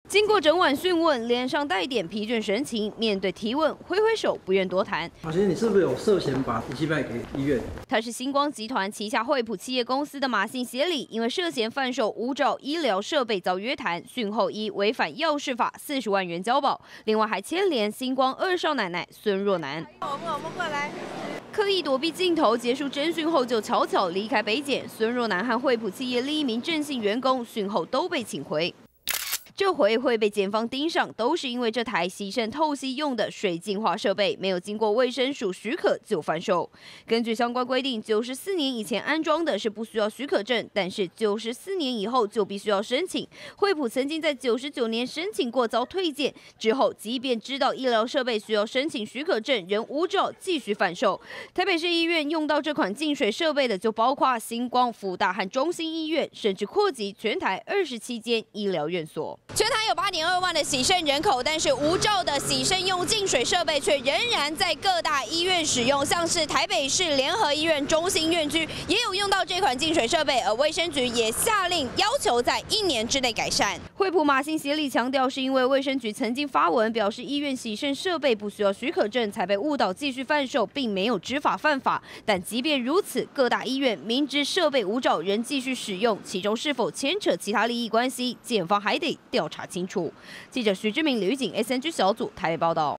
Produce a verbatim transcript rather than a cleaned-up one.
经过整晚讯问，脸上带点疲倦神情，面对提问挥挥手，不愿多谈。 马先生，你是不是有涉嫌把仪器卖给医院？ 他是星光集团旗下惠普企业公司的马姓协理，因为涉嫌贩售无照医疗设备遭约谈，讯后依违反药事法四十万元交保，另外还牵连星光二少奶奶孙若楠。 我们我们过来。 刻意躲避镜头，结束侦讯后就悄悄离开北检。孙若楠和惠普企业另一名郑姓员工讯后都被请回。 这回会被检方盯上，都是因为这台洗肾透析用的水净化设备没有经过卫生署许可就贩售。根据相关规定，九十四年以前安装的是不需要许可证，但是九十四年以后就必须要申请。惠普曾经在九十九年申请过遭退件，之后即便知道医疗设备需要申请许可证，仍无照继续贩售。台北市医院用到这款净水设备的就包括星光、福大和中心医院，甚至扩及全台二十七间医疗院所。 全台有八点二万的洗肾人口，但是无照的洗肾用净水设备却仍然在各大医院使用，像是台北市联合医院中心院区也有用到这款净水设备，而卫生局也下令要求在一年之内改善。惠普马姓协理强调，是因为卫生局曾经发文表示医院洗肾设备不需要许可证，才被误导继续贩售，并没有执法犯法。但即便如此，各大医院明知设备无照仍继续使用，其中是否牵扯其他利益关系，检方还得调查清楚。记者徐志明、吕景 S N G 小组台北报道。